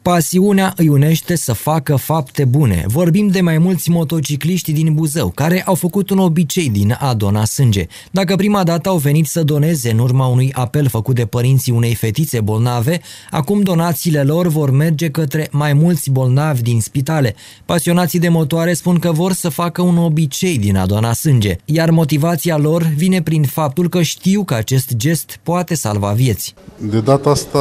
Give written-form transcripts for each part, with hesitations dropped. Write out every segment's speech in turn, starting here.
Pasiunea îi unește să facă fapte bune. Vorbim de mai mulți motocicliști din Buzău, care au făcut un obicei din a dona sânge. Dacă prima dată au venit să doneze în urma unui apel făcut de părinții unei fetițe bolnave, acum donațiile lor vor merge către mai mulți bolnavi din spitale. Pasionații de motoare spun că vor să facă un obicei din a dona sânge, iar motivația lor vine prin faptul că știu că acest gest poate salva vieți. De data asta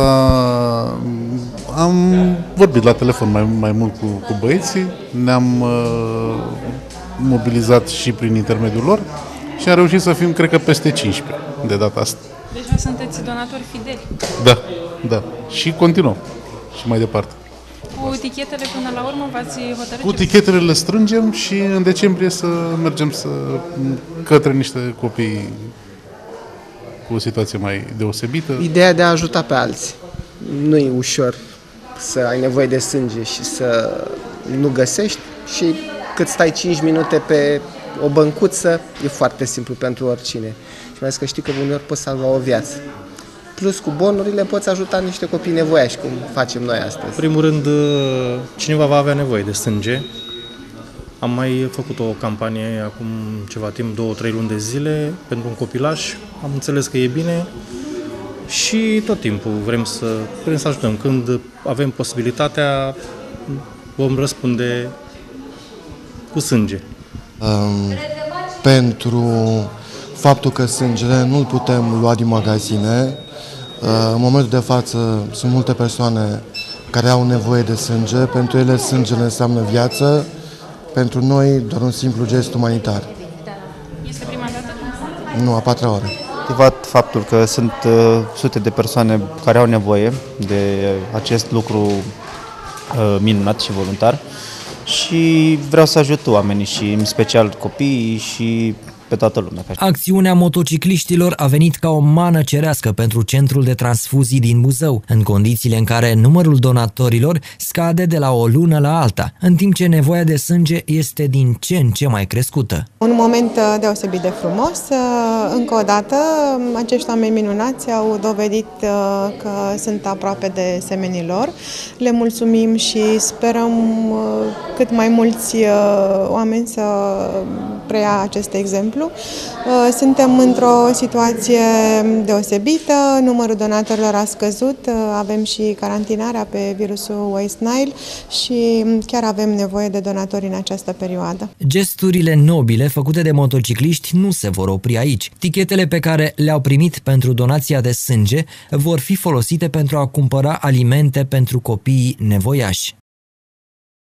am vorbit la telefon mai mult cu băieții, ne-am mobilizat și prin intermediul lor și am reușit să fim, cred că, peste 15 de data asta. Deci sunteți donatori fideli. Da. Și continuăm. Și mai departe. Cu tichetele până la urmă v-ați hotărât? Cu tichetele le strângem și în decembrie să mergem către niște copii cu o situație mai deosebită. Ideea de a ajuta pe alții. Nu e ușor să ai nevoie de sânge și să nu găsești și cât stai 5 minute pe o băncuță, e foarte simplu pentru oricine. Și mai ales că știi că uneori poți salva o viață. Plus cu bonurile poți ajuta niște copii nevoiași, cum facem noi astăzi. În primul rând, cineva va avea nevoie de sânge. Am mai făcut o campanie acum ceva timp, 2-3 luni de zile, pentru un copilaș. Am înțeles că e bine și tot timpul vrem să ajutăm. Când avem posibilitatea, vom răspunde cu sânge. Pentru faptul că sângele nu-l putem lua din magazine, în momentul de față sunt multe persoane care au nevoie de sânge. Pentru ele sângele înseamnă viață, pentru noi doar un simplu gest umanitar. Este prima dată? Nu, a 4-a oară. Motivat faptul că sunt sute de persoane care au nevoie de acest lucru minunat și voluntar și vreau să ajut oamenii și în special copiii și pe toată lumea. Acțiunea motocicliștilor a venit ca o mană cerească pentru Centrul de Transfuzii din Buzău, în condițiile în care numărul donatorilor scade de la o lună la alta, în timp ce nevoia de sânge este din ce în ce mai crescută. Un moment deosebit de frumos. Încă o dată, acești oameni minunați au dovedit că sunt aproape de semenii lor. Le mulțumim și sperăm cât mai mulți oameni să preia acest exemplu. Suntem într-o situație deosebită, numărul donatorilor a scăzut, avem și carantinarea pe virusul West Nile și chiar avem nevoie de donatori în această perioadă. Gesturile nobile făcute de motocicliști nu se vor opri aici. Tichetele pe care le-au primit pentru donația de sânge vor fi folosite pentru a cumpăra alimente pentru copiii nevoiași.